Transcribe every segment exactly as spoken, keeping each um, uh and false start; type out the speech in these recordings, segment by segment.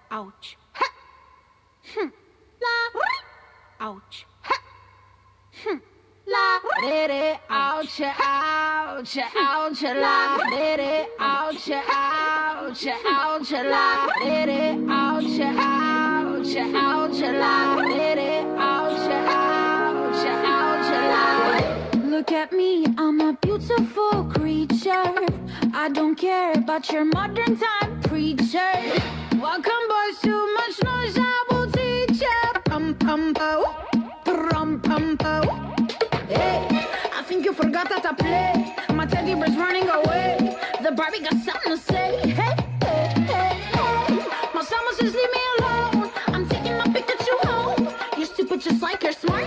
Ouch. Ha. Hmm. La. Ouch. Ha. Hmm. La. Re, ouch, ouch, ouch, la. Re, ouch, ouch, ouch, la. Re, ouch, ouch, ouch, la. Re, ouch, ouch, ouch, la. Look at me, I'm a beautiful creature. I don't care about your modern time preacher. Welcome, boys, too much noise, I will teach ya. Pum pum po, pum pum po. Hey, I think you forgot that I play. My teddy bear's running away. The Barbie got something to say. Hey, hey, hey, hey. My summer says leave me alone. I'm taking my Pikachu home. You're stupid just like you're smart.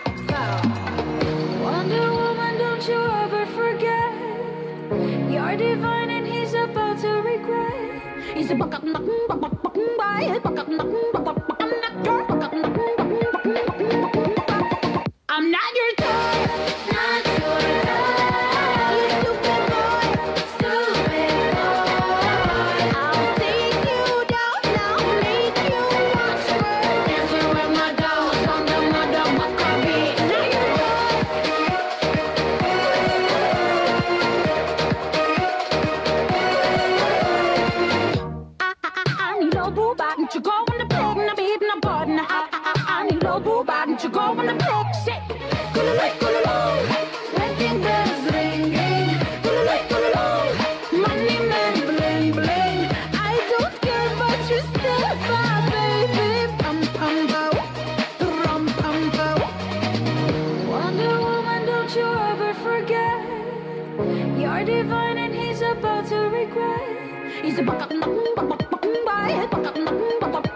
Wonder Woman, don't you ever forget. You're divine and he's about to regret. He's a buck up, buck up, buck up, buck up, buck up, I'm not your toy, not your toy. You stupid boy, stupid boy. I'll take you down, I'll make you watch me. Dancing with my dolls on the motherfucker beat. Not your I, I, I need a boo bot, and you go on the pig, and I'm eating a bud, and I, I, I, I need a boo bot, and you go on the pig, shit. Kululay, kululay, wedding bells ringing. Kululay, kululay, money man bling bling. I don't care, but you still fine, baby. Pum pum po, rum pum po. Wonder Woman, don't you ever forget. You're divine and he's about to regret. He's a buck up, buck up, buck up, buck up, buck up.